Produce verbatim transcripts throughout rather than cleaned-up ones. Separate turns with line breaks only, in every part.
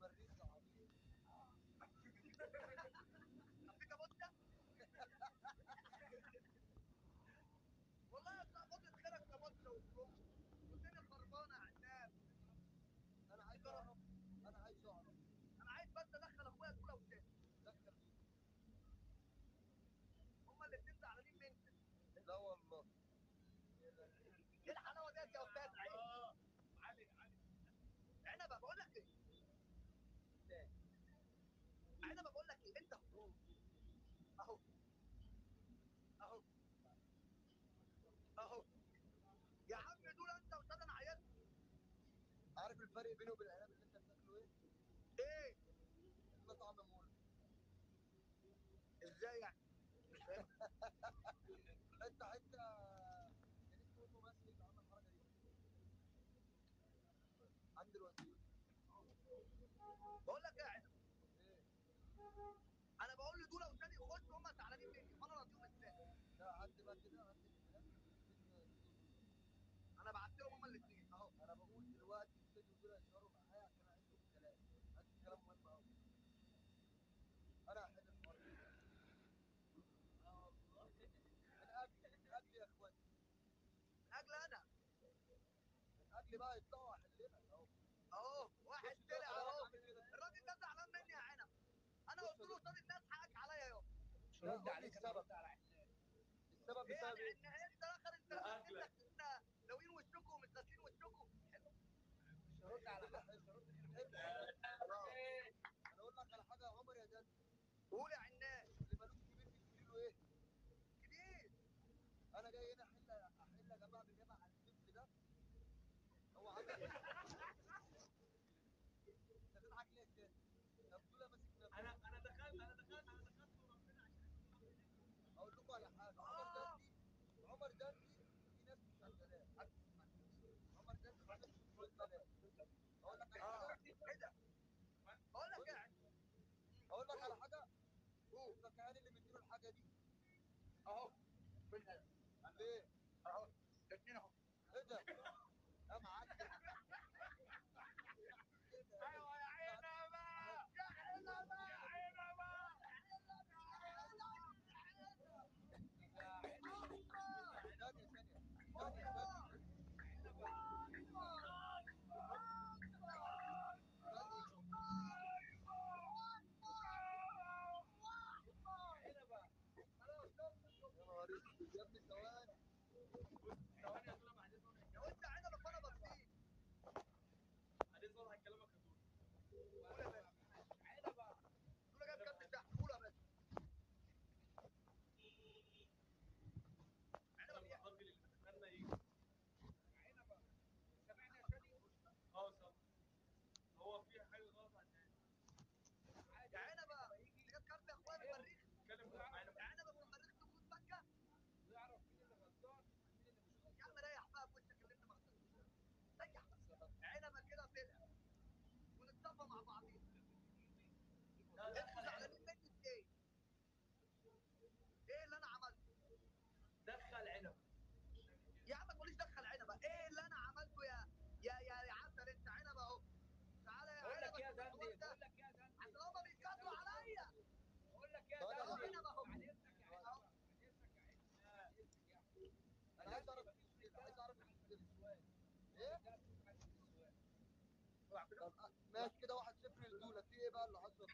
مريخ يا عبيط.
في كابوتة والله يا صاحبي خد خيرك كابوتة وفلوس والدنيا خربانة يا عناب.
انا عايز اعرف انا عايز اعرف
انا عايز بس ادخل اخويا الاولى والثانيه.
دخل مين؟
هما الاثنين زعلانين منك.
لا والله.
ايه الحلاوه ديت يا استاذ عيب.
اه علي علي
عنبه بقول لك ايه؟ عنبه بقول لك ايه؟ انت اهو اهو اهو اهو يا عم دول انت واستاذ انا عيال.
عارف الفرق بينه وبين العنب اللي انت بتاكله ايه؟
ايه؟
ده طعم مول.
ازاي يعني؟ مش فاهم.
حته حته كان اسمه الممثل اللي عمل الحركه دي عند الوزير.
بقول لك ايه يا عنب؟
ايه؟
انا بقول لدول وثاني يخشوا هما زعلانين مني فانا راضيهم ازاي؟
لا عد بقى كده، عد الكلام بين دول ودول.
انا بعت لهم هما الاثنين اهو.
انا بقول دلوقتي استاذ ودول هيظهروا معايا عشان اعدهم الكلام. عد الكلام مهم قوي. انا هحل الحوار ده.
اه والله
من اجل من اجل يا اخواتي،
من اجل انا
من اجل بقى يطلعوا احل لك اهو.
اهو واحد
بص
طلع
ازاي
اهو.
عامل كده.
الراجل ده زعلان مني يا عنب. انا
بص
قلت له
يا
قصاد الناس حقك عليا يابا.
مش
لا،
هرد
قول لي
عليك انا
السبب.
هرد على عناب.
السبب
ايه
بسبب
يعني
ايه؟
ان انت اخر انت الاثنين
لاجلك
داخلين ناويين وشكم ومش غاسلين وشكم. حلو.
مش هرد على
كل
حد
حلو.
مش هرد غير
حلو.
على
انا اقول لك على حاجه يا عمر يا داد.
قول يا عناب.
اللي ملوش كبير بتقولي له ايه؟
كبير.
انا جاي هنا احل احل يا جماعه بالنيابه على الطفل ده. هو عمل ايه؟ انت تضحك ليه يا استاذ؟ طب دول ماسك نفسه.
انا انا دخلت انا دخلت انا دخلت وربنا عشان
اقول لكم على حاجه. عمر دندي عمر دندي في ناس مش شغالاه. عمر دندي في ناس مش شغالاه. اقول لك على
اه
حاجه.
ايه ده؟ بقول لك ايه يا عناب؟
اقول لك على حاجه.
قول.
الفكهاني اللي مديله الحاجه دي
اهو بالله
ليه؟
اهو الاثنين اهو.
ايه ده؟ يا معلم.
ايوه يا عنبه
يا عنبه
يا عنبه
ثانية ثانية ثانية ثانية
عنبه
يا نهار اسود يا ابني ثواني.
بص ثواني يا دول بعدين
لو انت عنبه فانا بطيء.
بعدين صور هكلمك يا دول
قول يا باشا.
عنبه
دول جايب كام تحت. قول يا باشا. عنبه
انا
بيحكي.
الراجل اللي بتخنى يجي
عنبه سامعني يا شادي؟
اه صح هو في حاجه غلط عن الناس
يا عنبه انت جايب كارت يا اخويا من المريخ.
اتكلم معانا
يا عنبه من المريخ تكون فكه.
ويعرف مين اللي غلطان مين اللي مش
يا عم
غلطان.
ريح بقى في وشك اللي انت ما غلطتوش. ريح بقى. عنبه كده طلع ونتصفى مع بعضينا.
لا لا
انتوا زعلانين مني في ايه؟ ايه اللي انا عملته؟
دخل عنب
يا عم ما تقوليش دخل عنبه. ايه اللي انا عملته يا يا يا يا عسل انت عنبه اهو. تعالى يا
بقول لك
عنبه
يا
شوف الحوار
دندي
ده
بقول لك يا دندي
عشان هما بيتكاتروا عليا.
بقول لك يا
ثواني يا
اهو
دندي
عنبه اهو.
بعد اذنك يا
اهو.
عنبه بعد اذنك يا عنبه بعد اذنك يا عنبه.
انا عايز اعرف المشكلة، عايز اعرف المشكلة. ايه؟
الرجاله بتفهم في النسوان.
طب آه، ماشي كده واحد صفر لدولة. في ايه بقى اللي حصل؟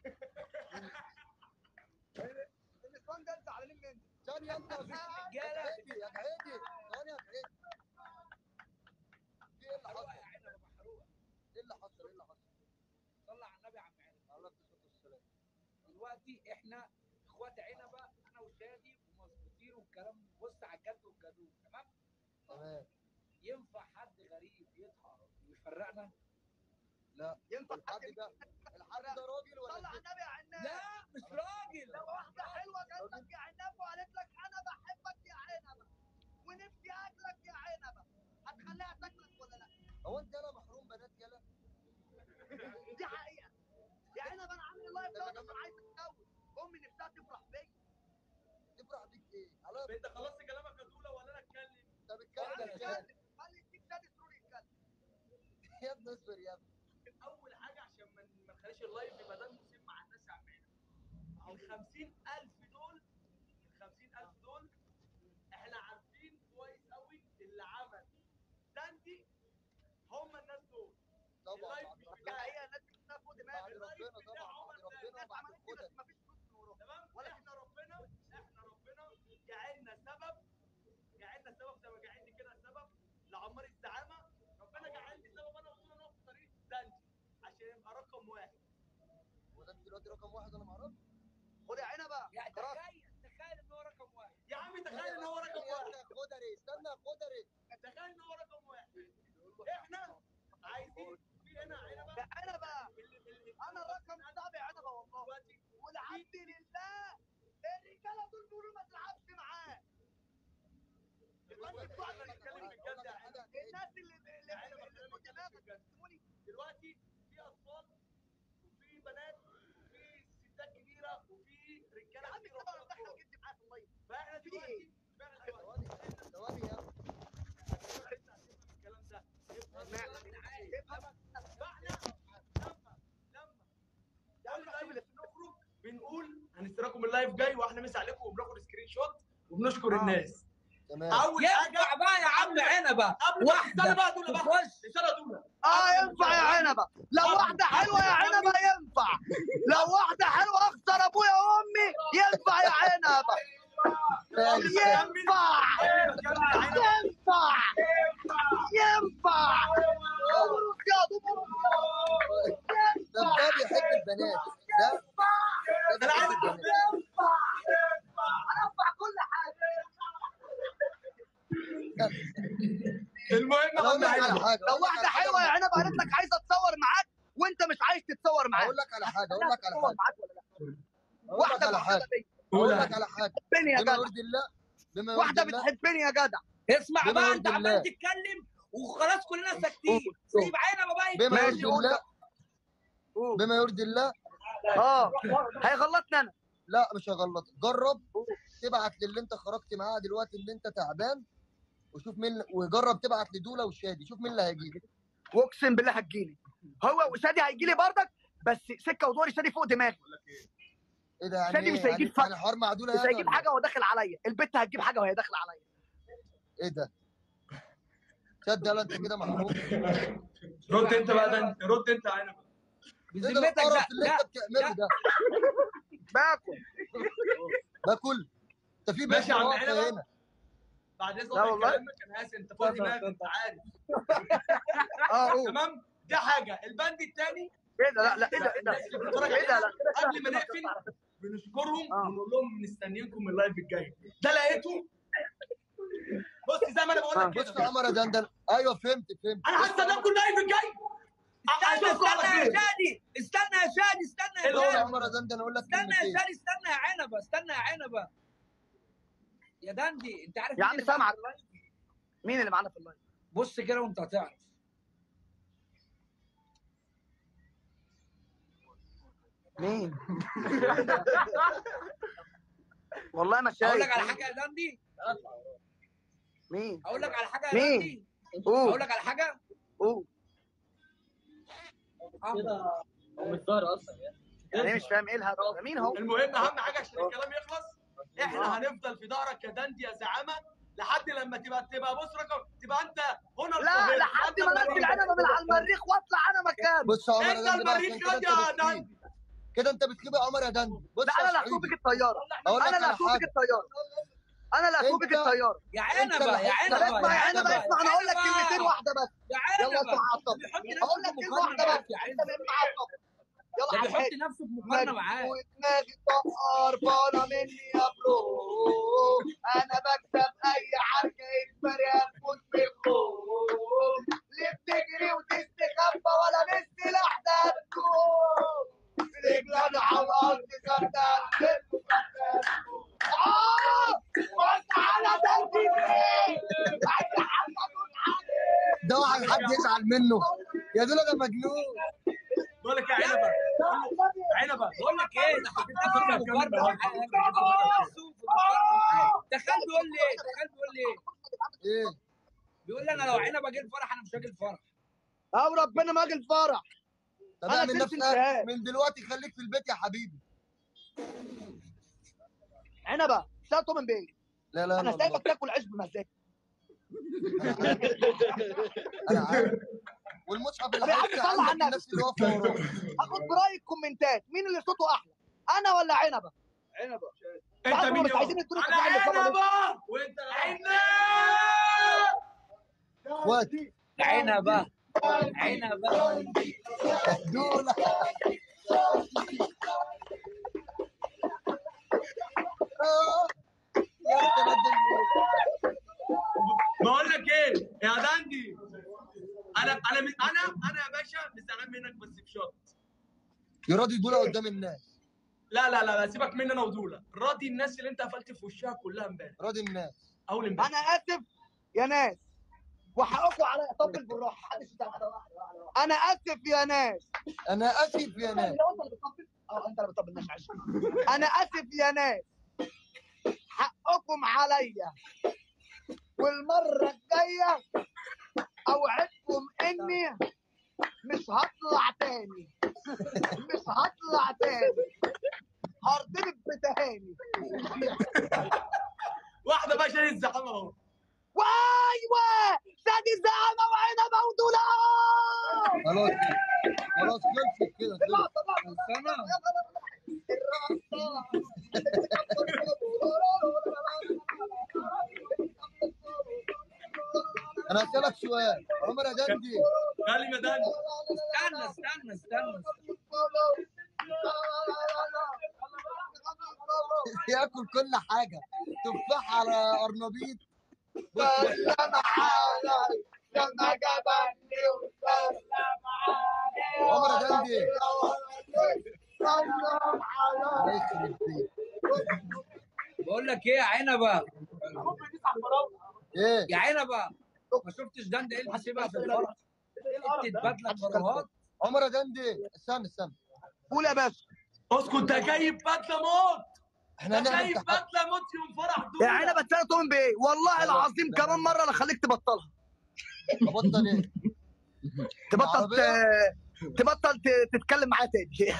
النسوان ده زعلانين مني.
ثانية انت يا
رجاله
جعيدي يا جعيدي. ثانية يا جعيدي. في ايه اللي
محروقه
حصل؟
يا عنبه محروقه.
ايه اللي حصل؟ ايه اللي حصل؟
صلى على النبي يا عم عنبه.
على الله الصلاة والسلام.
دلوقتي احنا اخوات عنبه انا وشادي ومظبوطين والكلام بص على الجد والجدود تمام.
تمام.
ينفع حد غريب يظهر ويفرقنا؟
لا
ينفع
الحاج
حد
ده الحاج ده راجل ولا
صلى على
ست؟
النبي يا عناب.
لا مش راجل.
لو واحده حلوه جات
راجل.
لك يا عناب وقالت لك انا بحبك يا عنبه ونفسي اكلك يا عنبه هتخليها تاكلك ولا لا؟
هو انت يالا محروم بنات يالا؟
دي حقيقه. يا عنبه انا عامل اللايف
ده
ده
يا
عشان
جماعة
عايز اتجوز. امي نفسها تفرح بيا.
تفرح بيك ايه؟ على
انت خلصت كلامك يا دوله ولا انا اتكلم
انت بتتكلم
اتفضل يا
ازاي؟
شادي.
خلي يديك شادي سرور يتكلم.
يا ابني اصبر يا ابني.
اول حاجه عشان ما ما تخليش اللايف يبقى ده مسيب مع الناس يا عمنا. ال خمسين ألف دول ال خمسين ألف دول احنا عارفين كويس قوي اللي عمل داندي هم الناس دول.
طبعا
اللايف
بعد
لا
ربنا
هي الناس كلها فوق دماغي.
بعد
اللايف
ربنا
بتاع
طبعا
عمر
بعد ربنا
الناس
بعد
عملت كده
الخدع.
بس مفيش فلوس من وراهم.
تمام.
ولا
احنا ربنا احنا ربنا جعلنا سبب جعلنا سبب زي ما جعلني كده سبب لعمار الزعامه. ربنا جعلني سبب انا وطول نقف في طريق داندي عشان يبقى رقم واحد.
هو ده دلوقتي رقم واحد انا ما اعرفش.
خد يا عنبه
يعني
خلاص.
تخيل تخيل ان هو رقم واحد.
يا عم تخيل ان هو رقم واحد.
استنى خدري استنى خدري.
تخيل ان هو رقم واحد. احنا عايزين في هنا عنبه
يا عنبه
اللي اللي
انا رقم سابع عنبه والله.
دلوقتي
والعبد لله الرجاله دول بيقولوا ما تلعبش معاه.
الواد بتوعنا بنتكلم بجد يا عنبه.
الناس اللي اللي
يا عنبه
اللي
خلينا
فوق
نتكلم
دماغك
بجد.
يسموني.
دلوقتي في اطفال وفي بنات وفي ستات كبيره وفي
يا
رجاله
عم
كتير
كده انا
وأطفال
دخل
كبار.
جدي معايا في الميه.
فاحنا
في
دلوقتي
ايه؟
فاحنا دلوقتي
ثواني ثواني يا
الكلام ده
اشمعنى؟
فاحنا لما
يا عم
لما
شوف
كل
اللي
لايف نخرج بنقول هنستراكم اللايف جاي واحنا مسا عليكم وبناخد سكرين شوت وبنشكر
آه.
الناس.
تمام.
اول حاجه
ينفع بقى يا عم عنبه
قبل ما
واحده
استنى بقى دول بقى
تخش
استنى دول
اه ينفع يا عنبه. لو واحده حلوه يا عنبه ينفع. لو واحده حلوه اخسر ابويا وامي ينفع يا عنبه. ينفع ينفع ينفع. مبروك يا مبروك.
ده ده بيحب البنات ده ده
انا عايز
بيحب البنات.
ينفع انفع كل حاجه.
المهم
انا اقول لك على حاجه
لو واحده حلوه يا عنبه قالت لك عايزه اتصور معاك وانت مش عايز تتصور معاك.
اقول لك على حاجه اقول لك على
تتصور
حاجه
معاك ولا لا؟
اقول لك
واحده
على حاجه اقول لك على حاجه
بتحبني يا
بما
جدع.
يرضي الله بما
واحده
يرضي الله
بتحبني يا جدع.
اسمع
بما
بقى
يرضي
انت عمال
الله.
تتكلم وخلاص كلنا ساكتين. سيب عنبه بقى
بما
يتكلم.
يرضي الله بما يرضي الله.
اه هيغلطني انا.
لا مش هغلطك. جرب تبعت للي انت خرجت معاه دلوقتي ان انت تعبان وشوف مين، وجرب تبعت لدوله وشادي شوف مين اللي هيجي.
واقسم بالله هتجيلي. هو وشادي هيجي لي بردك بس سكه ودوري. شادي فوق دماغي.
ايه ده يعني
شادي
ايه؟
مش هيجيب
يعني
فك.
يعني حوار مع دوله
مش
يعني
هيجيب
ولا
حاجه وهو داخل عليا. البت هتجيب حاجه وهي داخله عليا.
ايه ده؟ تصدق يلا انت كده محروق.
رد انت بقى ده رد انت يا عنبه.
ايه ده
بذمتك
القرف
ده
اللي
ده
انت بتعمله ده؟
باكل.
باكل. انت في
ماشي يا عم
بيت
عنبه.
هنا.
بعد اذنك
لا والله.
كلامك انا اسف انت فاضي دماغك انت عارف.
اه قول.
تمام دي حاجه. البند الثاني
ايه ده؟ لا لا ايه ده؟ ايه ده؟
الناس اللي بتتفرج
ايه ده؟
علينا
لا
قبل ما نقفل بنشكرهم
آه.
ونقول لهم مستنيينكم اللايف الجاي. ده لقيته بص زي ما انا بقول لك
بص يا
كده.
عمر يا دندن. ايوه فهمت فهمت.
انا هستناكم اللايف الجاي.
استنى
اشوفكم على
استنى يا
خير.
شادي استنى يا شادي استنى يا
اللي هو
يا
شادي
عمر يا دندن اقول لك
استنى يا
كلمتين.
شادي استنى يا عنبه استنى يا عنبه يا دندي انت عارف
يا
مين
عم
اللي
سامعك.
معانا في اللايف؟
مين اللي معانا في اللايف؟
بص كده وانت هتعرف.
مين؟ والله ما شايف.
اقول لك على حاجه يا دندي
مين؟
اقول لك على حاجه يا
مين؟
دندي
قول
اقول لك على حاجه
قول.
عمرو.
هو مش ظاهر اصلا يعني.
يعني مش فاهم ايه الهدف ده. مين هو؟
المهم اهم حاجه عشان الكلام يخلص احنا هنفضل في ظهرك يا دندي يا زعامه لحد لما تبقى تبقى بص رقم تبقى انت هنا
لا
القاهرة.
لحد
أنت
ما انزل
المريخ.
عنبه من على المريخ واطلع انا مكانه.
بص يا عمر
انت
يا دندن بقى
المريخ
عشان كده
يا
انت
دندي.
بتخيب. كده انت بتخيب يا عمر يا دندن. بص
لا
يا
انا اللي
صعيدي.
هسوقك الطياره.
اقول لك
انا اللي
على
هسوقك
حاجه.
الطياره. انا اللي هسوقك
انت-
الطياره.
يا
انت
عنبه
اللي
يا
حط-
طب
عنبه
اسمع يا عنبه
عنبه
اسمع انا اقول لك
عنبه.
كلمتين واحده بس.
يا
يلا
عنبه
اسمع على الطب.
بيحط
اقول
نفسه
لك
في
كلمه واحده
مقارنه
بس.
معاك يا
انت
عنبه.
من على الطب. يلا
ده
على
بيحط
الحته.
نفسه في مقارنه معاك.
ودماغي طقر فانا مني يا برو. انا بكسب اي حاجه يكبر يفوت بالخوف. ليه بتجري وتستخبى ولا بالسلاح ده تكون رجل انا على الارض سندات. اه بص على دندي اي حاجه تقول عليه.
ده واحد حد يزعل منه يا دول ده مجنون.
بقول لك يا عنبه عنبه
بقول لك ايه ده حاطط نفسه في مقارنه معاك. حاطط نفسه في مقارنه معاك. تخيل بيقول لي ايه تخيل بيقول لي ايه
ايه
بيقول لي انا لو عنبه جه الفرح انا مش هاجي الفرح.
او ربنا ما اجي الفرح.
طب
انا
اعمل
سلسل
نفسك
شهاد.
من دلوقتي، خليك في البيت يا حبيبي.
عنبه سالته من بيه.
لا لا
انا
لا
سايبك تاكل عيش بمزاج.
انا عارف انا عارف. والمصحف اللي
طب يا عم
هيفتح
صل على
عندك
النبي.
الناس اللي واقفه وراه.
هاخد براي الكومنتات، مين اللي صوته احلى؟ انا ولا عنبه؟
عنبه.
انت
تعالوا
مين
مش
يابا؟
عايزين الدور
انا
اللي صلى
عنبه
عليه.
وانت عنب.
اخواتي
عنبه عنبه.
دول آه. يا ريت أنا
بقول لك ايه يا دندي، انا انا من انا انا يا باشا مستغرب منك بس في شرط.
يراضي دول قدام الناس.
لا لا لا سيبك مني انا ودوله، راضي الناس اللي انت قفلت في وشها كلها امبارح
راضي الناس.
اول امبارح.
انا اسف يا ناس وحقكم عليا. طبل بالراحه. انا اسف يا ناس.
انا اسف يا ناس.
لو انت اللي بتطبل اه انت اللي بتطبل. ماشي عشان انا اسف يا ناس، حقكم عليا، والمره الجايه اوعدكم اني مش هطلع تاني. مش هطلع تاني. هرضبك بتهاني.
واحده بقى شايل الزحمه اهو.
واي واي سادي الزعامه وعنبه ودولا.
خلاص خلاص خلصت كده خلصت. انا هسألك سؤال عمر يا دندي.
خلي مدان.
استنى استنى استنى.
ياكل كل حاجه، تفاح على قرنبيط. بص
سلم علي لما جابني وسلم علي.
عمر يا دندي.
سلم
الله
علي.
يخرب بيك.
بقول لك ايه يا عنبه؟
ايه
يا عنبه ما شفتش دند ايه اللي حاسبها في الفرح؟ انت بدله كروهات.
عمر يا دندي استنى استنى.
قول يا باشا.
اسكت انت جايب بدله موت.
احنا
انت
هنعمل
جايب
تحدي.
بدله موت يوم فرح
يا
دوله.
عنبه اتسالتهم بايه؟ والله العظيم كمان مره انا خليك تبطلها.
ابطل ايه؟
تبطل
العربية؟
ت... تبطل ت... تتكلم معايا تاني.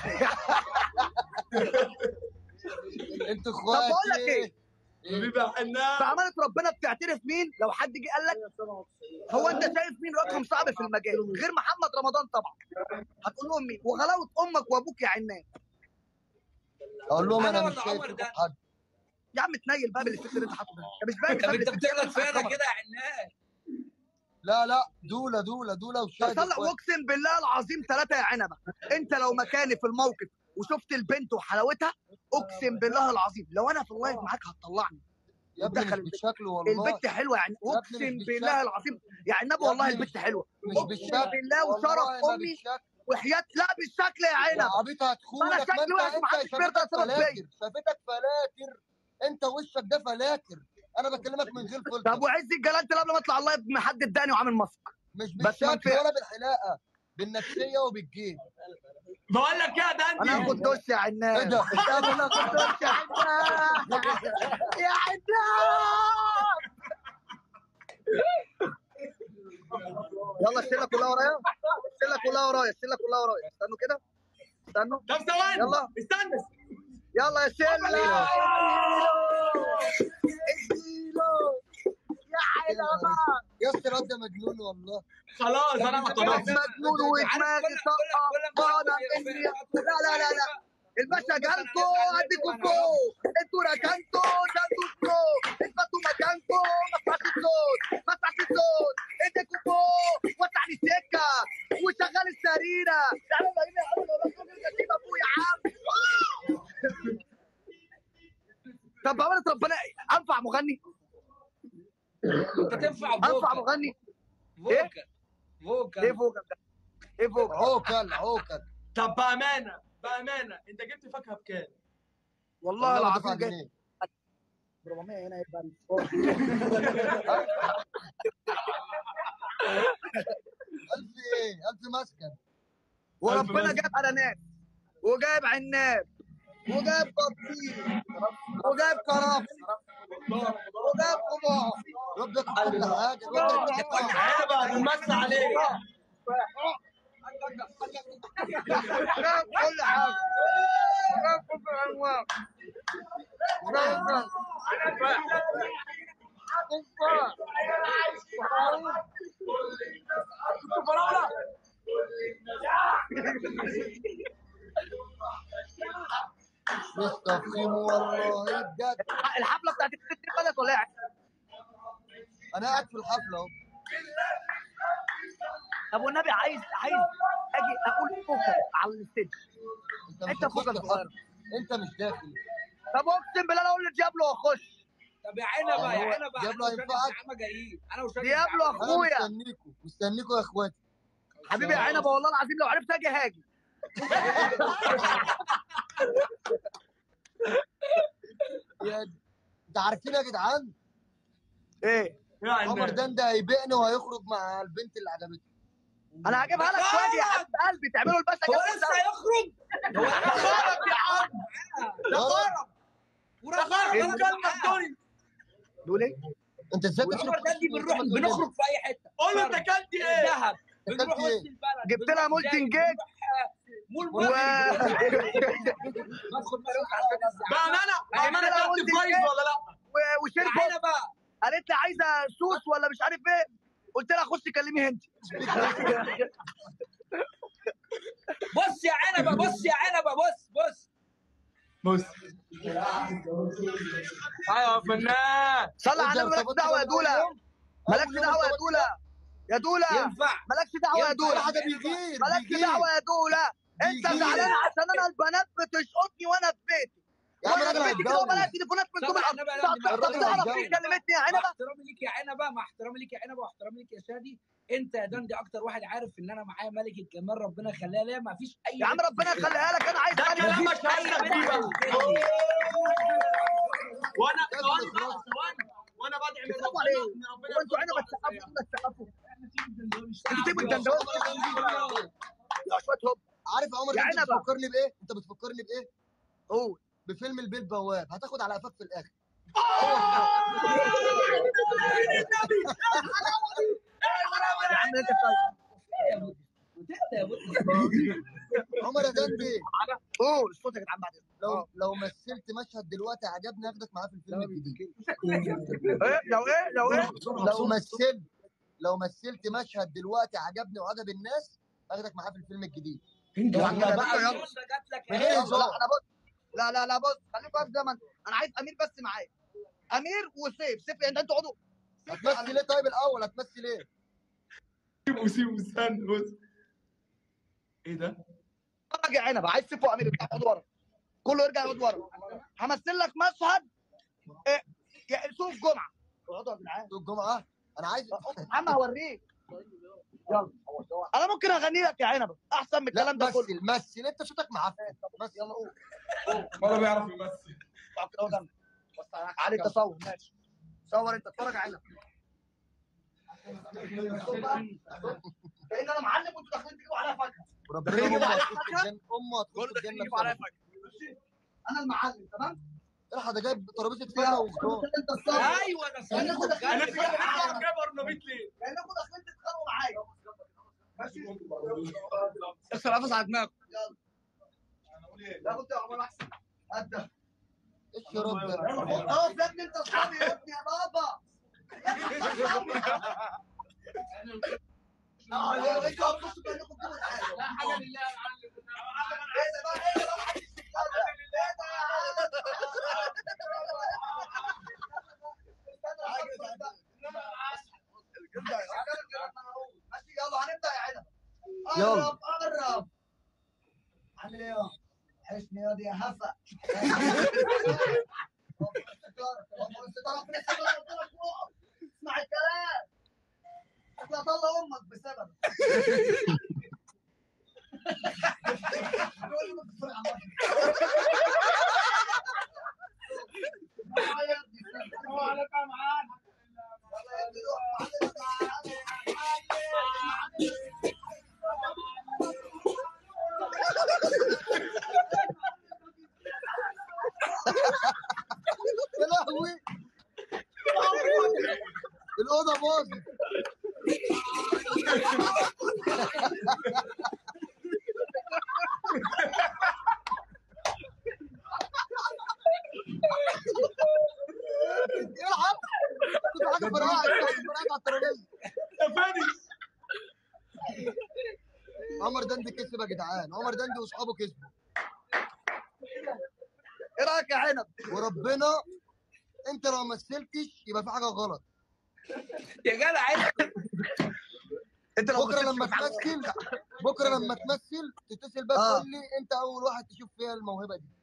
انتوا
طب بقول لك
اخواتي.
ايه؟
حبيبي يا حنان.
بأمانة ربنا بتعترف مين؟ لو حد جه قال لك هو انت شايف مين رقم صعب في المجال غير محمد رمضان طبعا، هتقول لهم مين؟ وغلاوه امك وابوك يا عنان.
اقول لهم
أنا
انا مش
ولا
شايف
عمر ده؟
حد.
يا عم تنيل بقى بالفكر اللي انت حاطه ده، انت مش باين
طب
بسبب
انت
الفكر
بتغلط فيا
اللي
كده يا عنان.
لا لا دوله دوله دوله وشادي.
طلع واقسم بالله العظيم ثلاثه يا عنبه. انت لو مكاني في الموقف وشفت البنت وحلاوتها اقسم بالله العظيم لو انا في اللايف معاك هتطلعني.
يا ابني مش
دخل
بالشكل والله.
البت حلوه يعني
يا ابني
اقسم
مش
بالله
بالشكل.
العظيم يا عنبه
يا
والله
ابني
البت
مش-
حلوه
مش
اقسم
بالشكل
بالله
والله
وشرف
ما
امي
بالشكل.
وحياه لا بالشكل يا
يا
عنبه.
عبيط هتخونك.
أنا شكلي
ما
وحش
انت
ومحدش
انت
بيرضى
شافتك
يتصرف بيا.
فلاتر شافتك فلاتر. انت وشك ده فلاتر. انا بكلمك من غير فلتر.
طب وعز الجلال انت قبل ما اطلع اللايف محدد داني وعامل ماسك.
مش
بس ما
بالشكل
نفعش.
ولا بالحلاقه، بالنفسيه وبالجيب.
بقول لك ايه يا دندي؟
انا هاخد دش يا عنان.
ايه ده؟
انا هاخد دش يا عنان. يا عنان. يلا الشله كلها ورايا. الشله كلها ورايا. الشله كلها ورايا. استنوا كده. استنوا.
طب ثواني
يلا.
استنى.
يلا يا شله. اديله يا عنبه.
يا اسطى الواد ده مجنون والله.
خلاص انا خلاص.
مجنون ودماغي طقطقانه اني لا لا لا لا الباشا جالكوا اديكوا الصوت، انتوا ركنتوا شدوا الصوت، اثبتوا مكانكوا ما اسمعش الصوت ما اسمعش الصوت، ايديكوا فوق وسع لي السكه وشغل السريره. تعالوا بقينا نجيب ابويا يا عم. طب بأمانة ربنا انفع مغني؟
انت تنفع
انفع
فوكال.
مغني؟
فوكال فوكال.
ايه فوقك ده؟ ايه فوقك؟
عوكل عوكل.
طب بامانه بامانه انت جبت فاكهه بكام؟
والله العظيم
دفع
جاي
جنيه.
أربعمية هنا يبقى
ألف ايه؟ ألف مسكن.
وربنا جاب اناناس وجايب عناب وجايب بطيخ وجايب كرفس وجايب خضار.
ربك كل حاجه. الواد ده
عنبه هنمس عليك.
شاف كل حاجه، شاف كل الانواع، شاف
مستفخم والله بجد.
الحفله بتاعت الست دي بدات ولا ايه؟
انا قاعد في الحفله اهو.
طب والنبي عايز عايز اجي اقول فوكس على الستيج.
انت
انت
مش
فوكس
هتخش
صغير.
الحفلة. انت مش داخل.
طب اقسم بالله انا اقول لديابلو واخش.
طب يا عنبه يا
هو
عنبه
ديابلو
انا وشادي
هينفعك؟
الزعامه جايين، انا وشادي
ديابلو
الزعامة
انا
اخويا
مستنيكوا مستنيكوا يا اخواتي.
حبيبي يا عنبه، والله العظيم لو عرفت اجي هاجي.
يا انت عارفين يا جدعان
ايه؟
عمر دندة هيبيعني وهيخرج مع البنت اللي عجبته.
انا هجيبها لك واجي يا حبيب قلبي، تعملوا البث
هو لسه هيخرج؟ هو
ده خرب يا عم، ده خرب
وراح خرج
إيه؟
انا جنبك دول.
دول ايه؟
انت ازاي
عمر دندي بنروح بنخرج في اي حته.
قول له انت اكلت ايه؟
دهب، بنروح
أكلت
وسط
إيه؟
البلد،
جبت لها
بنروح
مولتن
زايد،
جيك.
بنروح، آه، مول
و
مصر. بدخل فلوس عشان الزعامه.
بامانه بامانه
جبت لها
اكلت
مولتن
كويس
جيك
ولا لا؟
و- وشربت.
عنبه
قالت لي عايزه سوس ولا مش عارف ايه، قلت لها خشي كلميه انت.
بص يا عنبه، بص يا عنبه، بص بص
بص ايوه يا فنان.
صلي على النبي، مالكش دعوه يا دوله، مالكش دعوه يا دوله، يا دوله
ينفع
مالكش دعوه يا
ينفع.
دوله،
حاجه بيغير
مالكش
بيغير.
دعوه يا دوله. انت
بيغير.
زعلان عشان انا البنات بتشقطني وانا في بيتي،
يا عم
وانا في
الراجل
بيتي كده وبلاقي
هيتجوز.
تليفونات من
طب
طول
عنبه
الارض.
لازم
طب
الراجل
تعرف
هيتجوز.
مين كلمتني يا
مع
عنبه؟
احترامي ليك يا عنبه، مع احترامي ليك يا عنبه واحترامي ليك يا شادي، انت يا دندي اكتر واحد عارف ان انا معايا ملكه جمال ربنا يخليها ليا، ما فيش اي
يا عم ربنا يخليها لك، انا عايز
ده
مالك.
كلامك هيثم دي بقى. وانا
ده
ثواني
بالإخلاص.
بقى ثواني وانا بدعي من
بتسقفوا
ربنا
عليه؟
ان ربنا
هو انتوا
يرزقني
عنبه
واحدة
تسقفوا
زيها.
ولا تسقفوا؟ تسيبوا الدندوات يا شويه هوب.
عارف عمر
يا
انت
عنبة.
بتفكرني بايه؟ انت بتفكرني بايه؟
قول
بفيلم البيه البواب، هتاخد على قفاك في الاخر.
يا عم انت طيب.
عمر يا دندي
قول الصوت يا جدعان بعد اذنك.
لو لو مثلت مشهد دلوقتي عجبني اخدك معاه في الفيلم الجديد.
ايه لو ايه لو ايه
لو مثلت لو مثلت مشهد دلوقتي عجبني وعجب الناس اخدك معاه في الفيلم الجديد.
يلا بقى يلا.
جات لك
من
اهي.
غير
لا
هزار.
انا بص، لا لا لا بص خليكم في زمن، انا عايز امير بس معايا، امير وسيف. سيف انت انتوا اقعدوا.
هتمثل ايه طيب الاول؟ هتمثل ايه؟
سيبه سيبه استنى بص. ايه ده؟
اتفرج يا عنبه، عايز سيف وامير بتاع اقعدوا ورا، كله يرجع يقعد ورا. همثل لك مشهد إيه؟ يا يوسف جمعه اقعدوا يا جدعان.
يوم الجمعه انا عايز.
يا عم هوريك. يلا انا ممكن اغني لك يا عنبه احسن من
لا
الكلام ده كله.
مثل مثل انت صوتك معفن.
بس يلا قول.
ولا بيعرف يمثل.
اقعد كده قدامي. علي انت صور ماشي، صور انت اتفرج يا عنبه. لان انا معلم وانتوا داخلين تجيبوا عليا فاكهه.
وربنا امه هتخش الجنه، امه هتخش الجنه بسببك.
انا المعلم تمام.
الحق ده جايب ترابيزه فيها وخضار.
انت الصور.
ايوه ده صح.
لانكم داخلين
انا
تتخانقوا معايا،
جايب ارنبيط ليه؟
لانكم داخلين تتخانقوا معايا. ماشي.
اكسر قفص على دماغك.
لا كنت يا عمر احسن. قد
ايش يا رب ده؟
اه يا ابني انت اصحابي يا ابني يا بابا. اه يا انتوا هتخشوا كانكم بتقولوا حاجه.
لا حاجه لله يا معلم.
ايه ده بقى؟ ايه ده بقى؟ ايه ده؟ ماشي يلا هنبدا يا عنب.
يلا.
قرب قرب. عامل ايه يا حشني يا دي يا هفا. اسمع الكلام. اطلع طلع امك بسبب.
يا لهوي الاوضه باظت. عمر دندي كسب يا جدعان، عمر دندي واصحابه كسبوا. ايه رايك يا عنب؟ وربنا انت لو ما مثلتش يبقى في حاجه غلط.
يا جدع انت لو
بكره
مثلتش
لما
في حاجة-
تمثل بكره لما تمثل تتصل بقى
آه.
تقول لي انت اول واحد تشوف فيها الموهبه دي.